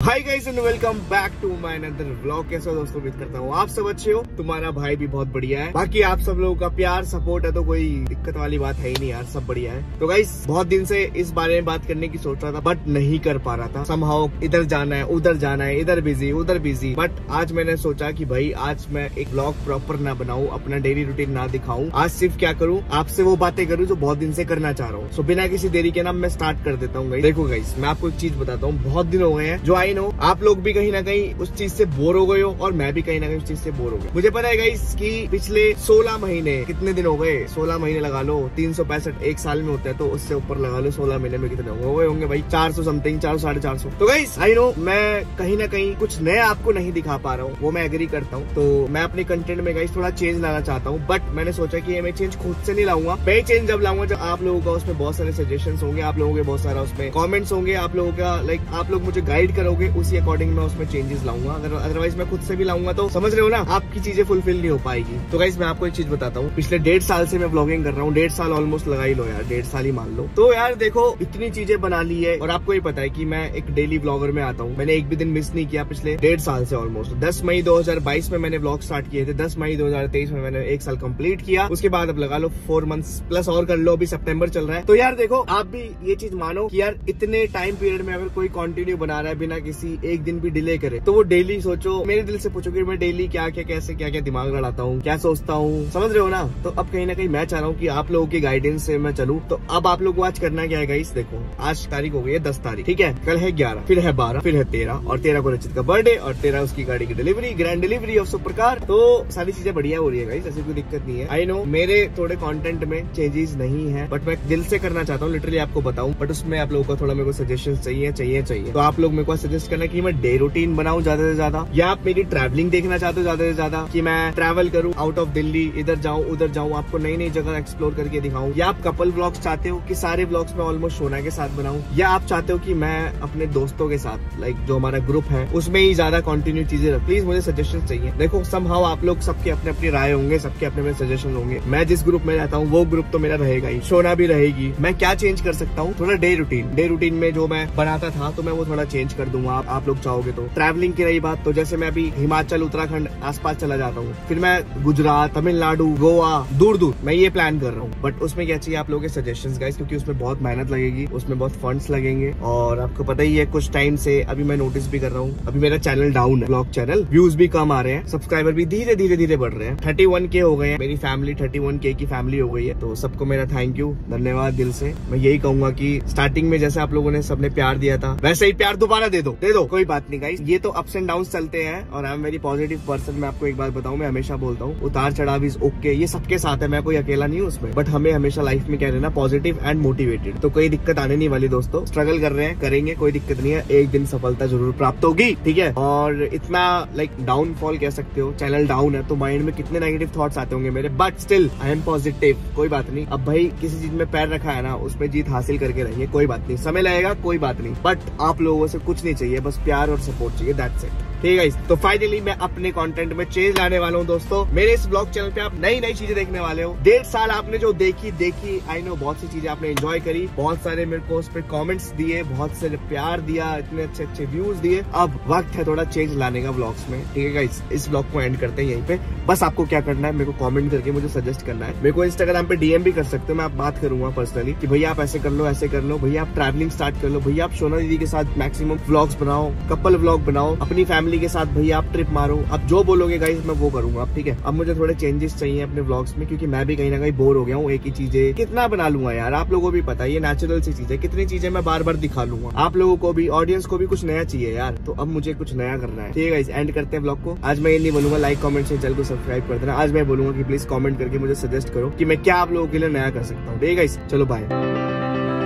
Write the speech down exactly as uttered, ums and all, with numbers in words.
Hi guys and welcome back to my another vlog. कैसे हो दोस्तों, उम्मीद करता हूँ आप सब अच्छे हो। तुम्हारा भाई भी बहुत बढ़िया है। बाकी आप सब लोगों का प्यार सपोर्ट है तो कोई दिक्कत वाली बात है ही नहीं यार, सब बढ़िया है। तो गाइस बहुत दिन से इस बारे में बात करने की सोच रहा था बट नहीं कर पा रहा था। समहाउ इधर जाना है उधर जाना है, इधर बिजी उधर बिजी। बट आज मैंने सोचा कि भाई आज मैं एक व्लॉग प्रॉपर ना बनाऊं, अपना डेली रूटीन ना दिखाऊं। आज सिर्फ क्या करूं, आपसे वो बातें करूं जो बहुत दिन से करना चाह रहा हूँ। सो बिना किसी देरी के ना मैं स्टार्ट कर देता हूँ। देखो गाइस मैं आपको एक चीज बताता हूँ, बहुत दिन हो गए हैं जो आई नो आप लोग भी कहीं ना कहीं उस चीज से बोर हो गए हो और मैं भी कहीं ना कहीं उस चीज से बोर हो गया। मुझे पता है गाइस कि पिछले सोलह महीने कितने दिन हो गए, सोलह महीने लगा लो, तीन सौ पैंसठ एक साल में होता है तो उससे ऊपर लगा लो, सोलह महीने में कितने हो गए होंगे भाई, चार सौ समथिंग, चार सौ साढ़े चार सौ। तो गाइस आई नो मैं कहीं ना कहीं कुछ नया आपको नहीं दिखा पा रहा हूँ, वो मैं एग्री करता हूँ। तो मैं अपने कंटेंट में गाइस थोड़ा चेंज लाना चाहता हूँ। बट मैंने सोचा कि मैं चेंज खुद से नहीं लाऊंगा, मैं चेंज जब लाऊंगा जब आप लोगों का उसमें बहुत सारे सजेशन होंगे, आप लोगों के बहुत सारा उसमें कॉमेंट्स होंगे, आप लोगों का लाइक आप लोग मुझे गाइड करोगे, उसी अकॉर्डिंग मैं उसमें चेंजेस लाऊंगा। अगर अदरवाइज मैं खुद से भी लाऊंगा तो समझ रहे हो ना, आपकी चीजें फुलफिल नहीं हो पाएगी। तो गाइस मैं आपको एक चीज बताता हूँ, पिछले डेढ़ साल से मैं व्लॉगिंग कर रहा हूँ, डेढ़ साल ऑलमोस्ट लगा ही लो यार, डेढ़ साल ही मान लो। तो यार देखो इतनी चीजें बना ली है और आपको ये पता है कि मैं एक डेली व्लॉगर में आता हूँ। मैंने एक भी दिन मिस नहीं किया पिछले डेढ़ साल से ऑलमोस्ट। दस मई दो हजार बाईस में मैंने व्लॉग स्टार्ट किए थे, दस मई दो हजार तेईस में मैंने एक साल कंप्लीट किया। उसके बाद अब लगा लो फोर मंथ्स प्लस और कर लो, अभी सितंबर चल रहा है। तो यार देखो आप भी ये चीज मानो कि यार इतने टाइम पीरियड में अगर कोई कंटिन्यू बना रहा है बिना किसी एक दिन भी डिले करे, तो वो डेली सोचो, मेरे दिल से पूछो कि मैं डेली क्या क्या कैसे क्या क्या दिमाग लड़ाता हूँ, क्या सोचता हूँ, समझ रहे हो ना। तो अब कहीं ना कहीं मैं चाह रहा हूँ कि आप लोगों की गाइडेंस से मैं चलूँ। तो अब आप लोगों को आज करना क्या है गाइस, देखो आज तारीख हो गई है दस तारीख, ठीक है, कल है ग्यारह, फिर है बारह, फिर है तेरह, और तेरह को रचित का बर्थडे, और तेरह उसकी गाड़ी की delivery, grand delivery of super car. तो सारी चीजें बढ़िया हो रही है गाइस, ऐसी कोई दिक्कत नहीं है। आई नो मेरे थोड़े कंटेंट में चेंजेस नहीं है बट मैं दिल से करना चाहता हूँ, लिटरली आपको बताऊं। बट उसमें आप लोगों को थोड़ा मेरे को सजेशन चाहिए चाहिए चाहिए तो आप लोग मेरे को सजेस्ट करना कि मैं डे रूटीन बनाऊं ज्यादा से ज्यादा, या आप मेरी ट्रैवलिंग देखना चाहते हो ज्यादा से ज्यादा कि मैं ट्रैवल करूं आउट ऑफ दिल्ली, इधर जाऊं उधर जाऊं, आपको नई नई जगह एक्सप्लोर करके दिखाऊं। या आप कपल व्लॉग्स चाहते हो कि सारे व्लॉग्स में ऑलमोस्ट सोना के साथ बनाऊं, या आप चाहते हो कि मैं अपने दोस्तों के साथ लाइक जो हमारा ग्रुप है उसमें ही ज्यादा कंटिन्यू चीजें रख। प्लीज मुझे सजेशन चाहिए। देखो समहाउ आप लोग सबके अपने अपनी राय होंगे, सबके अपने अपने सजेशन होंगे। मैं जिस ग्रुप में रहता हूँ वो ग्रुप तो मेरा रहेगा ही, सोना भी रहेगी। मैं क्या चेंज कर सकता हूँ, थोड़ा डे रूटीन, डे रूटीन में जो मैं बनाता था तो मैं वो थोड़ा चेंज कर दूंगा। आप, आप लोग चाहोगे तो। ट्रैवलिंग की रही बात, तो जैसे मैं अभी हिमाचल उत्तराखंड आसपास चला जाता हूँ, फिर मैं गुजरात, तमिलनाडु, गोवा, दूर दूर मैं ये प्लान कर रहा हूँ। बट उसमें क्या चाहिए आप लोगों के सजेशंस गाइस, क्योंकि उसमें बहुत मेहनत लगेगी, उसमें बहुत फंड्स लगेंगे। और आपको पता ही है कुछ टाइम से अभी मैं नोटिस भी कर रहा हूँ, अभी मेरा चैनल डाउन है, ब्लॉग चैनल, व्यूज भी कम आ रहे हैं, सब्सक्राइबर भी धीरे धीरे धीरे बढ़ रहे हैं। थर्टी वन के हो गए हैं, मेरी फैमिली थर्टी वन के की फैमिली हो गई है। तो सबको मेरा थैंक यू, धन्यवाद दिल से। मैं यही कहूंगा कि स्टार्टिंग में जैसे आप लोगों ने सबने प्यार दिया था वैसे ही प्यार दोबारा दे दो दे दो कोई बात नहीं गाइस, ये तो अप्स एंड डाउन चलते हैं और I am very positive person. मैं आपको एक बात बताऊं, मैं हमेशा बोलता हूँ उतार चढ़ाव इज ओके, ये सबके साथ है, मैं कोई अकेला नहीं हूँ उसमें। बट हमें हमेशा लाइफ में क्या रहना, पॉजिटिव एंड मोटिवेटेड। तो कोई दिक्कत आने नहीं वाली दोस्तों, स्ट्रगल कर रहे हैं, करेंगे, कोई दिक्कत नहीं है, एक दिन सफलता जरूर प्राप्त होगी, ठीक है। और इतना लाइक डाउनफॉल कह सकते हो, चैनल डाउन है तो माइंड में कितने नेगेटिव थॉट्स आते होंगे मेरे, but still I am positive, कोई बात नहीं। अब भाई किसी चीज में पैर रखा है ना, उसमें जीत हासिल करके रहेंगे, कोई बात नहीं, समय लगेगा कोई बात नहीं। बट आप लोगों से कुछ नहीं चाहिए, बस प्यार और सपोर्ट चाहिए, दैट्स इट, ठीक है। तो फाइनली मैं अपने कंटेंट में चेंज लाने वाला हूँ दोस्तों। मेरे इस ब्लॉग चैनल पे आप नई नई चीजें देखने वाले हो। डेढ़ साल आपने जो देखी देखी आई नो बहुत सी चीजें आपने एंजॉय करी, बहुत सारे मेरे को उस पर कमेंट्स दिए, बहुत सारे प्यार दिया, इतने अच्छे अच्छे व्यूज दिए। अब वक्त है थोड़ा चेंज लाने का ब्लॉग्स में, ठीक है गाइस। इस ब्लॉग को एंड करते हैं यहीं पे। बस आपको क्या करना है, मेरे को कमेंट करके मुझे सजेस्ट करना है। मेरे को इंस्टाग्राम पे डीएम भी कर सकते हो, मैं आप बात करूंगा पर्सनली कि भैया आप ऐसे कर लो, ऐसे कर लो, भैया आप ट्रैवलिंग स्टार्ट कर लो, भैया आप सोना दीदी के साथ मैक्सिमम व्लॉग्स बनाओ, कपल व्लॉग बनाओ, अपनी फैमिली के साथ भैया आप ट्रिप मारो। अब जो बोलोगे गाइस मैं वो करूंगा, ठीक है। अब मुझे थोड़े चेंजेस चाहिए अपने व्लॉग्स में, क्योंकि मैं भी कहीं ना कहीं बोर हो गया हूँ, एक ही चीजें कितना बना लूंगा यार। आप लोगों को भी पता है ये नेचुरल सी चीजें, कितनी चीजें मैं बार बार दिखा लूंगा। आप लोगों को भी, ऑडियंस को भी कुछ नया चाहिए यार, तो अब मुझे कुछ नया करना है, ठीक है गाइस। एंड करते हैं व्लॉग को। आज मैं ये नहीं बोलूंगा लाइक कमेंट से चैनल को सब्सक्राइब कर देना, आज मैं बोलूंगा कि प्लीज कमेंट करके मुझे सजेस्ट करो कि मैं क्या आप लोगों के लिए नया कर सकता हूँ, ठीक है गाइस। चलो बाय।